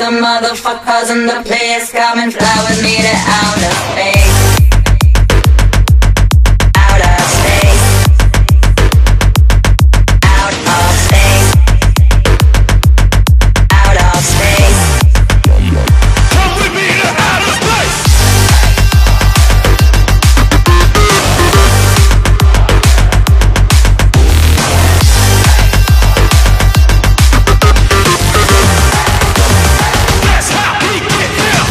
the motherfuckers in the place, come and fly with me to outer space. Outer space. Out of space. Out of space. Come with me to outer space. That's how we get down.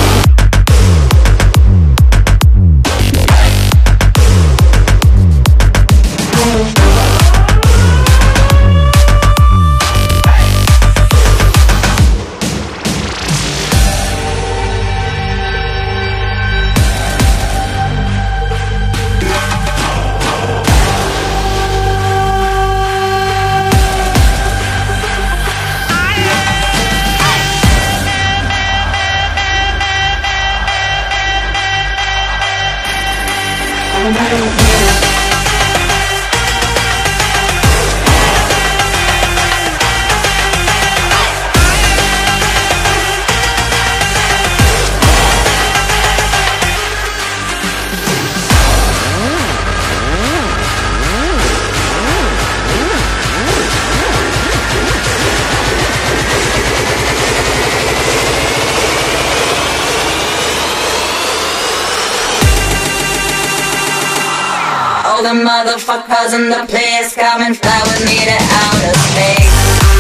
All the motherfuckers in the place, come and fly with me to outer space.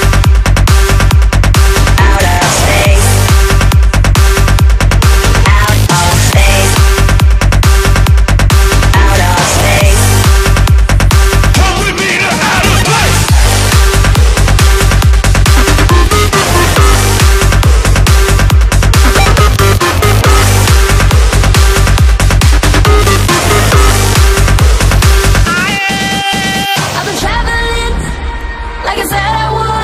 Outer space. Out of space. Out of space. Come with me to outer space. I've been traveling like I said I would.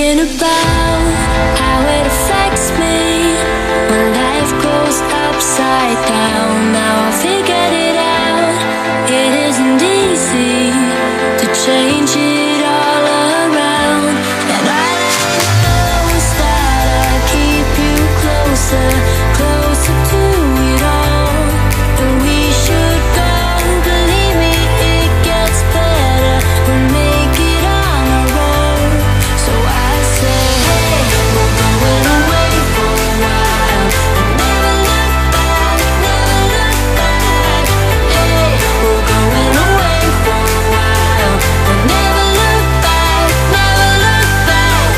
thinking about how it affects me when life goes upside down. Now I figured it out. It isn't easy to change it all around. And all I know is that I keep you closer, closer to it all. And we should go. Believe me, it gets better. We'll make it on our own. So I say, hey, we're going away for a while. Never look back, never look back. Hey, we're going away for a while. We'll never look back, never look back.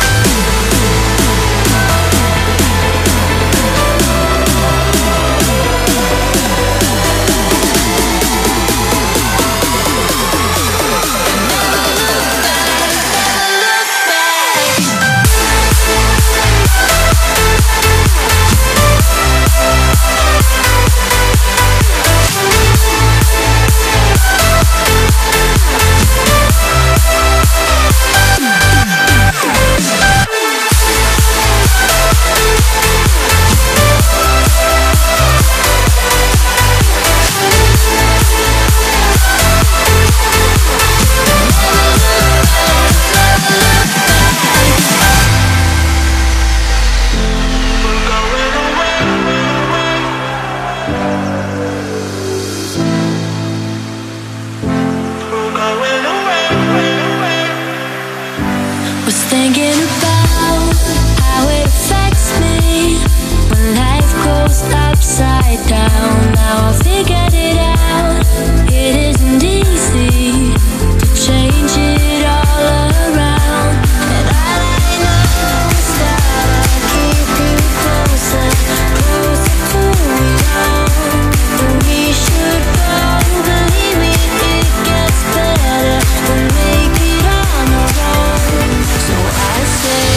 Was thinking about how it affects me when life goes upside down. Now I figured it out. It isn't easy to change it all around. And all I know is that I keep you closer, closer to it all. And we should go. Believe me, it gets better. We'll make it on our own. So I say,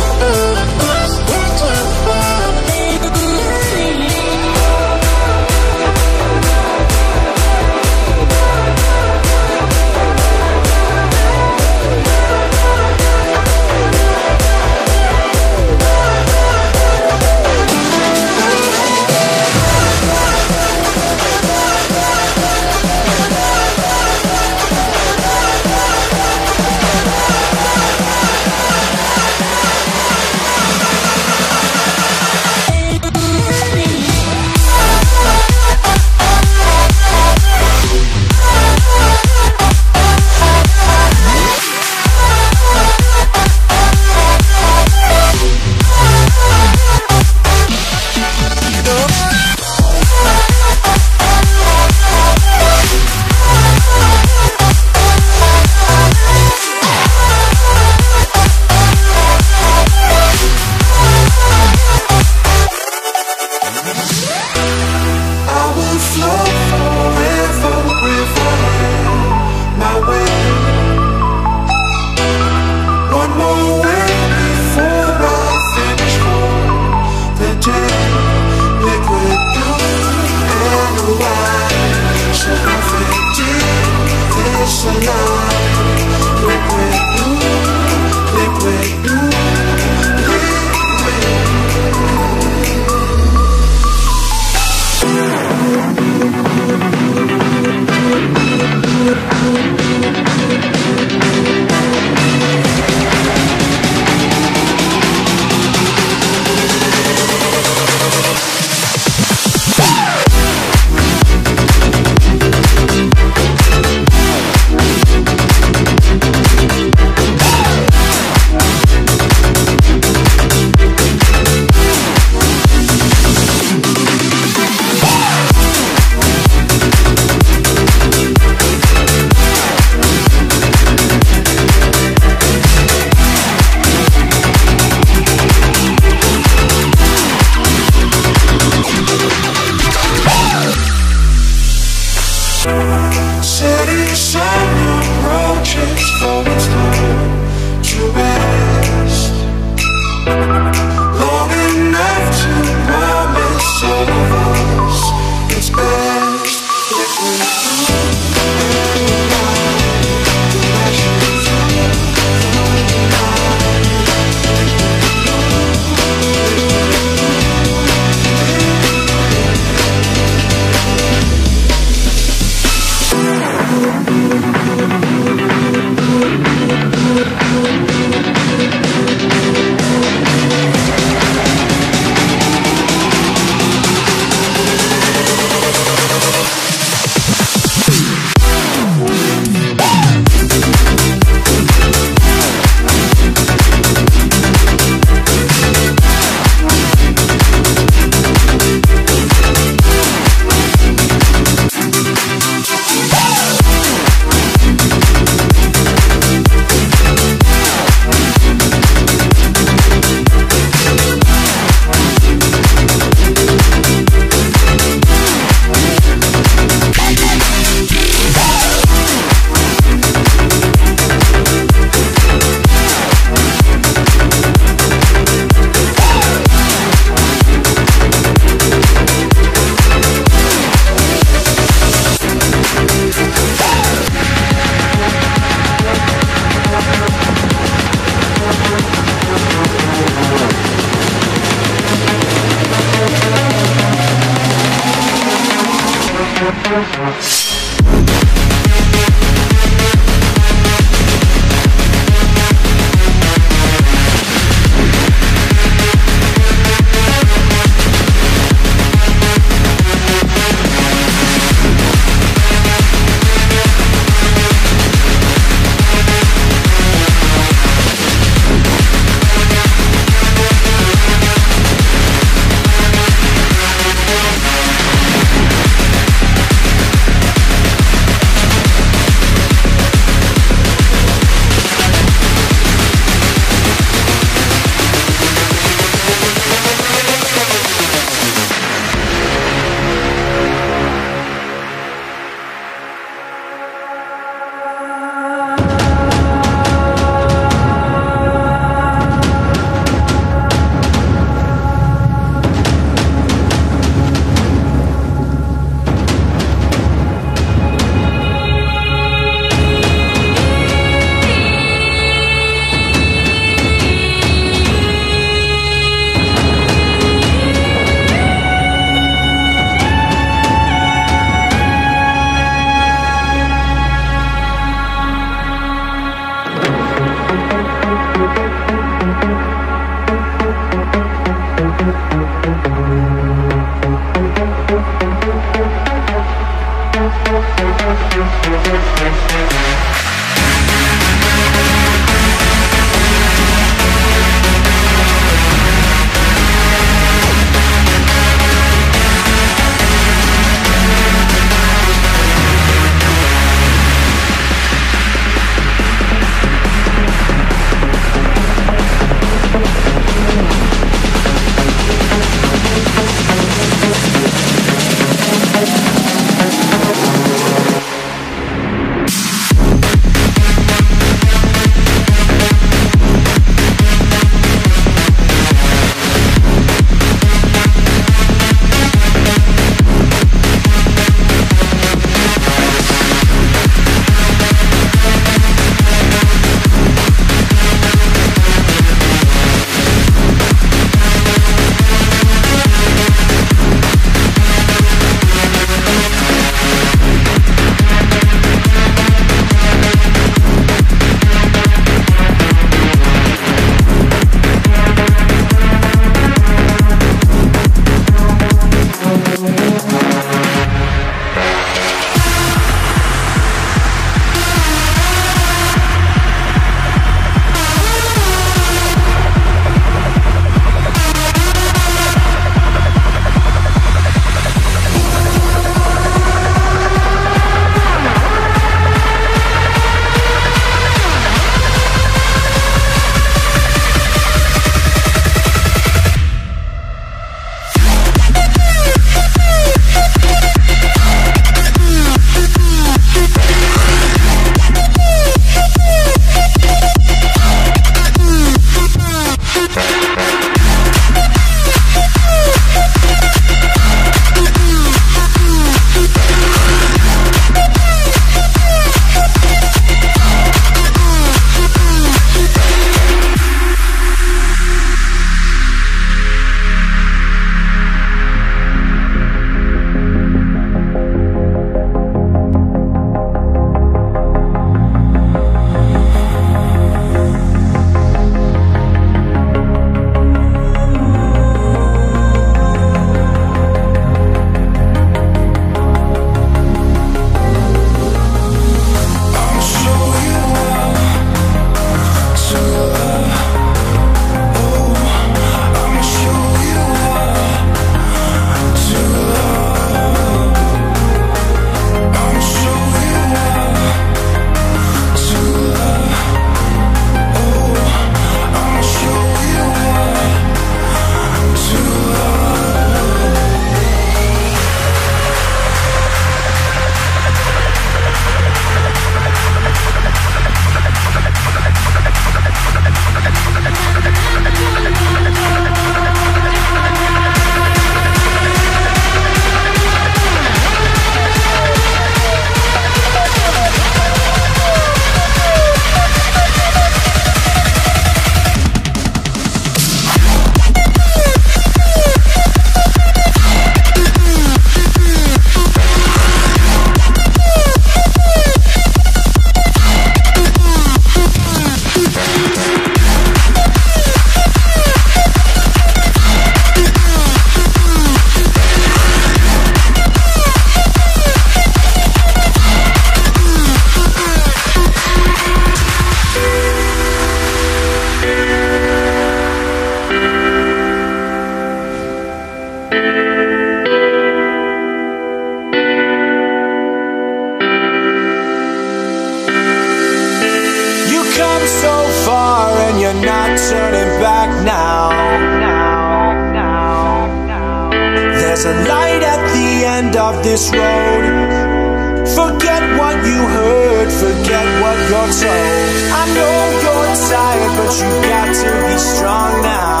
There's a light at the end of this road. Forget what you heard, forget what you're told. I know you're tired, but you've got to be strong now.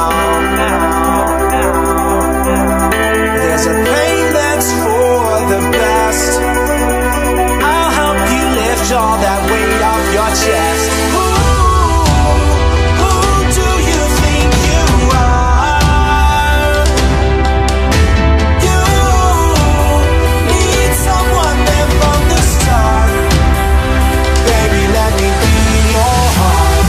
There's a pain that's for the best. I'll help you lift all that weight off your chest. Who do you think you are? You need someone there from the start. Baby, let me be your heart.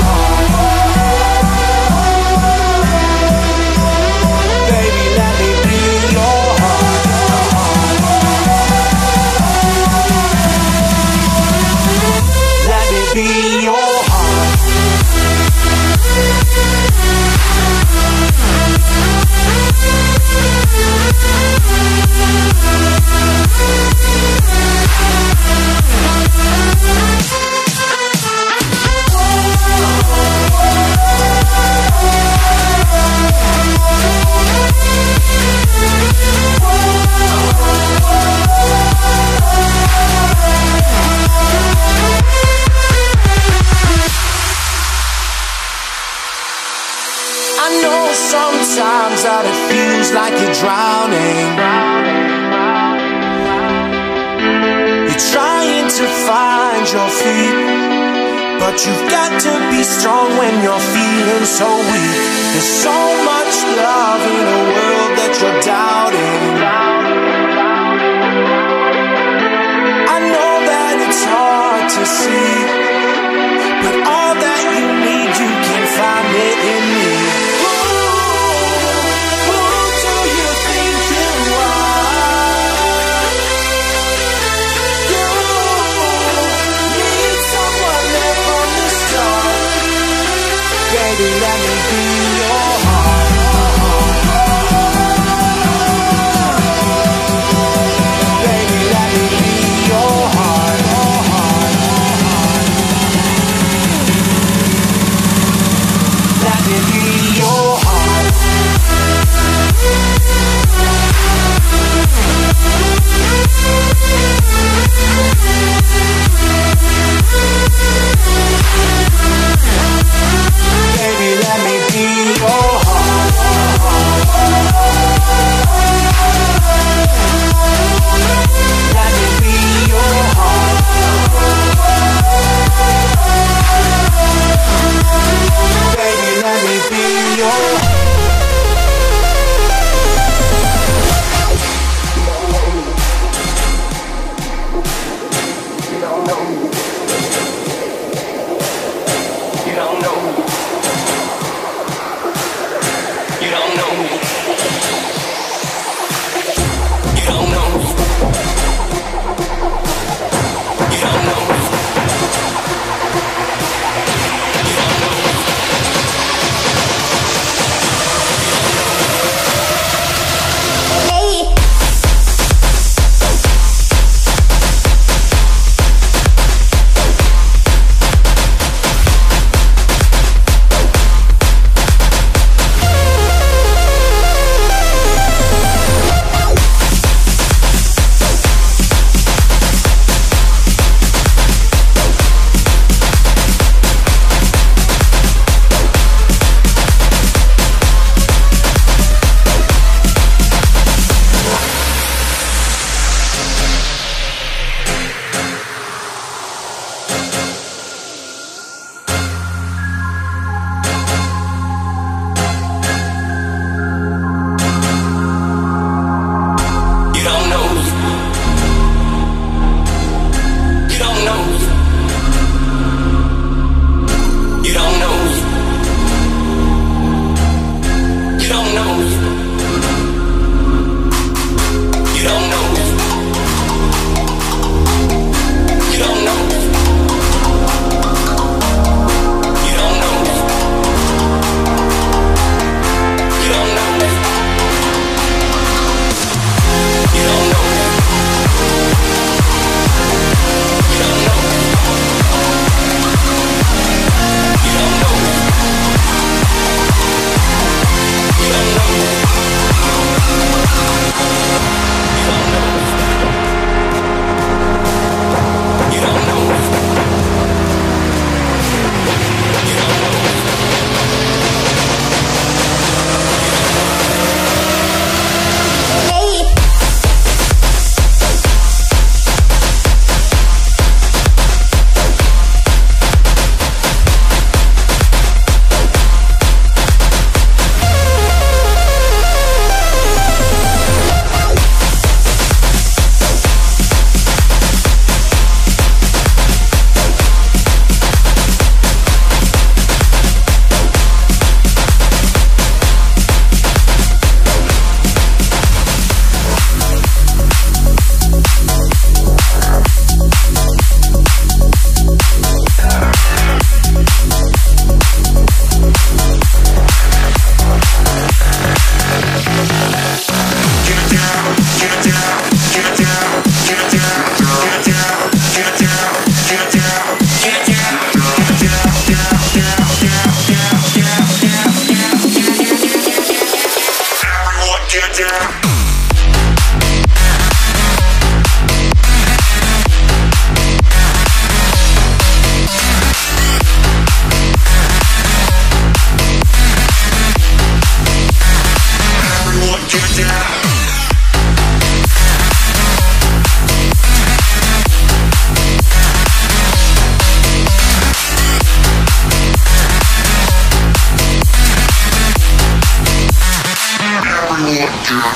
Baby, let me be your heart. Let me be your heart. I know sometimes that it feels like you're drowning. You're trying to find your feet, but you've got to be strong when you're feeling so weak. There's so much love in a world that you're doubting. I know that it's hard to see, but all that you need, you can find it in me. Baby, let me be your heart.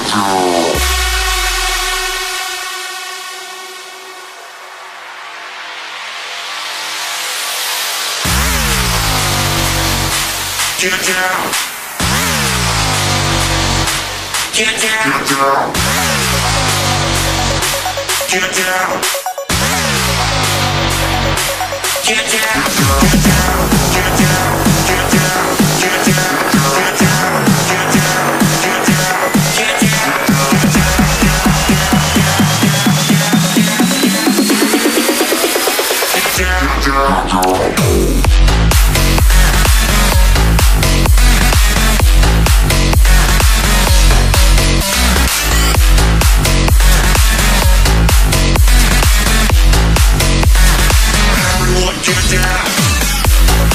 Get down. Get down. Get down. Get down. Get down. Get down. Get down. Get down. Get down. Get down. Get down. Get down. Get down. Everyone get down.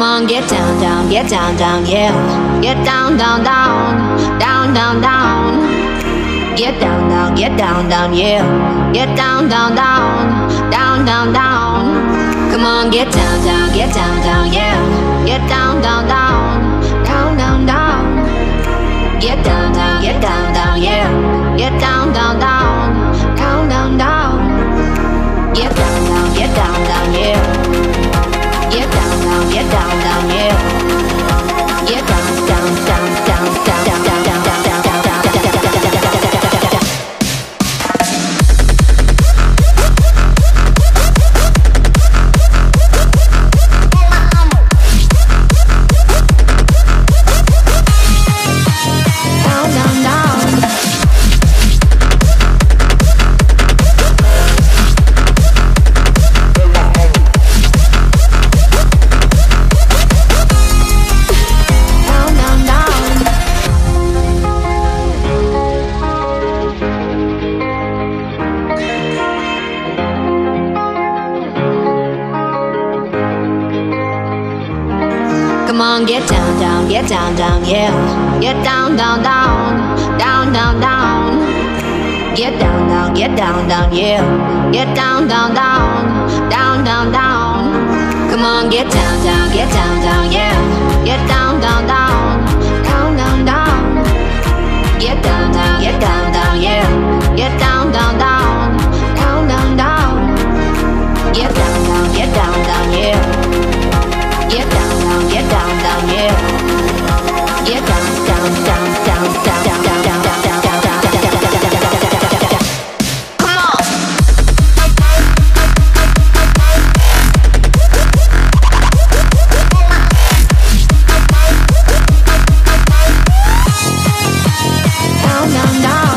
on, get down, down, get down, down, yeah. Get down, down, down, down, down, down. Get down, down, get down, down, yeah. Get down, down, down, down, down, down. Come on, get down, down, get down, down, yeah. Get down, down, down, down, down, down. Get down, down, get down, down, yeah. Get down, down, down, down, down, down. Get down, down, get down, down, yeah. Get down, down, get down, down, yeah. Get down, down, down, down, down, down, down, down, down, down, down, down, down, down. Get down, down, get down, down, yeah. Get down, down, down, down, down, down. Get down, down, get down, down, yeah. Get down, down, down, down, down, down. Come on, get down, down, get down, down, yeah. Get down, down, down, down, down, down. Get down, down, get down, down, yeah. Get down, down, down, down, down, down. Get down, down, get down, down, yeah. Get down, down, get down, down, yeah. Get down, down, down, down, down, down, down, down, down, down, down, down, down, down, down, down, down. Come on. Down, down, down.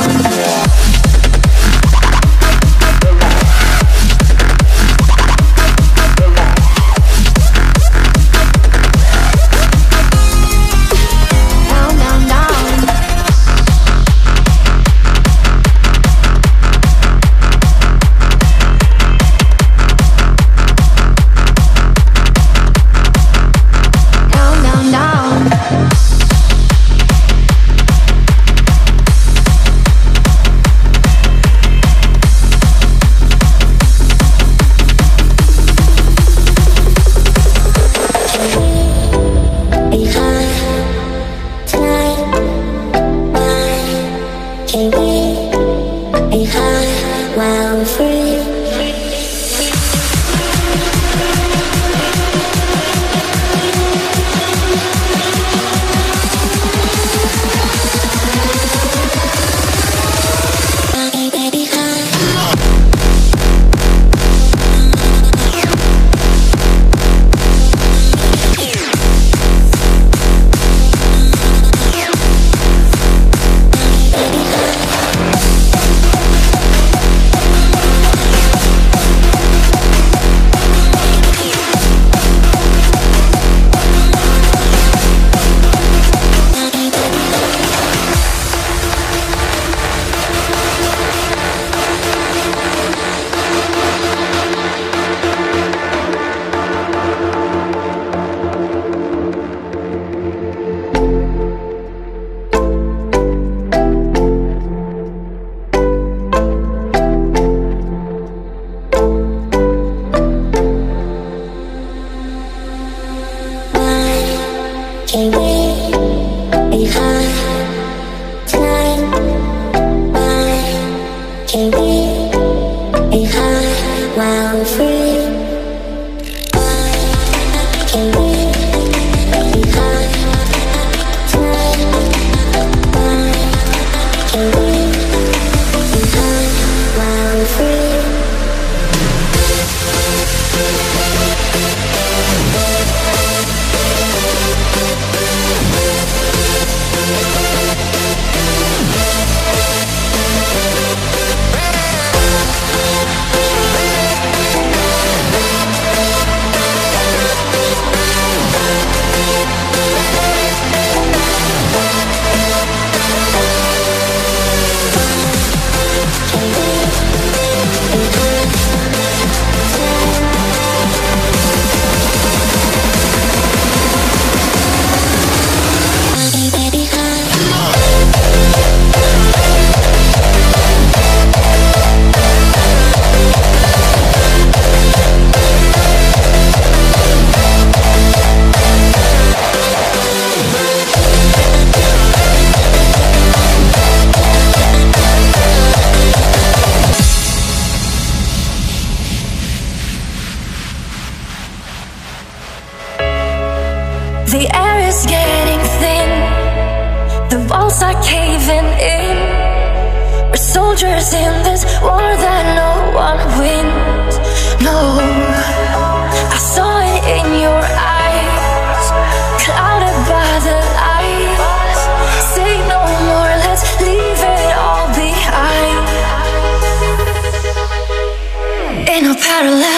soldiers in this war that no one wins. No, I saw it in your eyes, clouded by the lies. Say no more, let's leave it all behind. In a parallel